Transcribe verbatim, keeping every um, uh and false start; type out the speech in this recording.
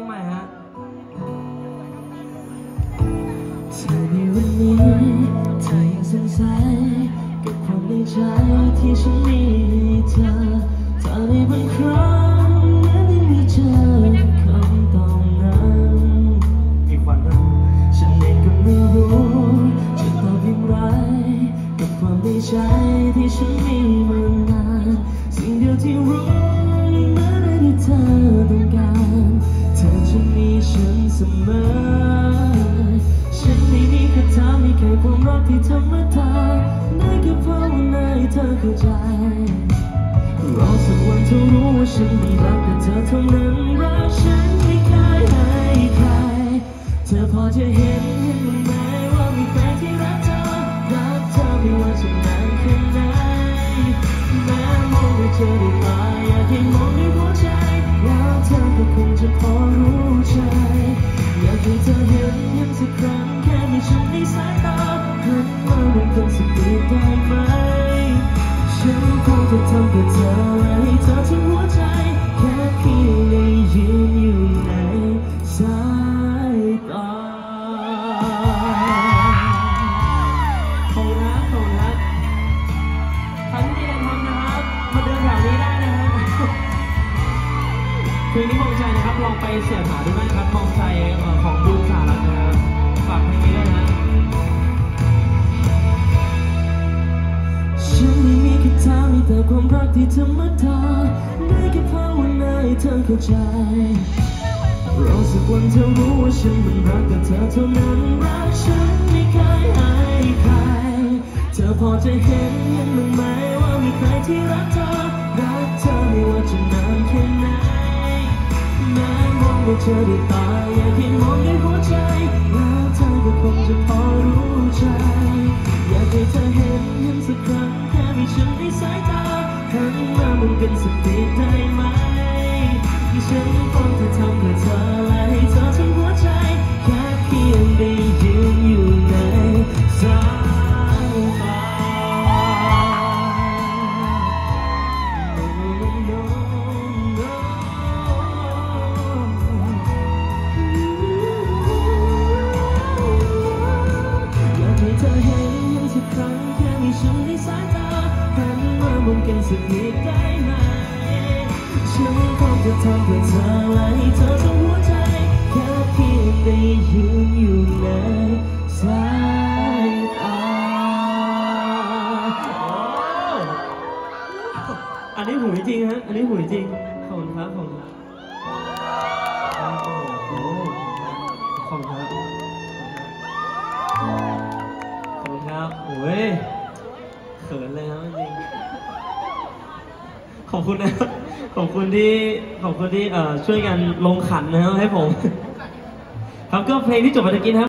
ไมฮะเธอในวันนี้เธอยังสงสัยกับความในใจที่ฉันมีเธอเธอในบางครั้งนั้นไม่มีเจอคำตอบนั้นมีควันด้วยฉันเองก็ไม่รู้จะตอบอย่างไรกับความในใจที่ฉันมีมานานสิ่งเดียวที่รู้เมื่อไรที่เธอต้องการเธอจะมีฉันเสมอฉันไม่มีคำถามไม่เคยความรักที่ธรรมดาได้แค่ภาวนาให้เธอเข้าใจรอสักวันเธอรู้ว่าฉันไม่รักแต่เธอเท่านั้นรักฉันไม่เคยให้ใครเธอพอจะเห็นเห็นไหมว่ามีใครที่รักเธอรักเธอไม่ว่าจะนานแค่ไหนแม้มองไม่เจอด้วยตาอยากให้มองด้วยหัวใจแล้วเธอก็คงจะพอรู้ใจอยากให้เธอเห็นเห็นสักครั้งแค่มีฉันในสายตาหันมามองกันสักนิดได้ไหมฉันคงจะทำเพื่อเธอและให้เธอทั้งหัวใจแค่เพียงได้ยืนอยู่ในสายตาขอบคุณนะขอบคุณนะทั้งที่ยังทำนะครับมาเดินแถวนี้ได้นะฮะเพลงนี้มองใจนะครับลองไปเสิร์ชหาดูได้นะครับมองใจของบูมสารัตน์นะครับฝากเพลงนี้ด้วยนะฉันไม่มีแค่เธอมีแต่ความรักที่ธรรมดาได้แค่ภาวนาให้เธอเข้าใจรอสักวันเธอรู้ว่าฉันมันรักแต่เธอเท่านั้นรักฉันไม่เคยให้ใครเธอพอจะเห็นเห็นบ้างไหมว่ามีใครที่รักเธอรักเธอไม่ว่าจะนานแค่ไหนแม้มองไม่เจอด้วยตาอยากให้มองด้วยหัวใจแล้วเธอก็คงจะพอรู้ใจอยากให้เธอเห็นเห็นสักครั้งแค่มีฉันในสายตาหันมามองกันสักนิดได้ไหมฉันคงจะทำเพื่อเธอและให้เธอทั้งหัวใจแค่เพียงได้ยืนอยู่ในสายตาอยากให้เธอเห็นเห็นสักครั้งแค่มีฉันในสายตาหันมามองกันสักนิดได้ไหมฉันคงจะทำเพื่อเธอและให้เธอทั้งหัวใจแค่เพียงได้ยืนอยู่ในสายตาอันนี้หูจริงฮะอันนี้หูจริงขอบคุณครับขอบคุณครับโอ้โหขอบคุณครับขอบคุณครับโอ้ยเขินเลยครับจริงขอบคุณนะขอบคุณที่ขอบคุณที่เอ่อช่วยกันลงขันนะครับให้ผมครับก็เพลงที่จบไปตะกี้นะครับ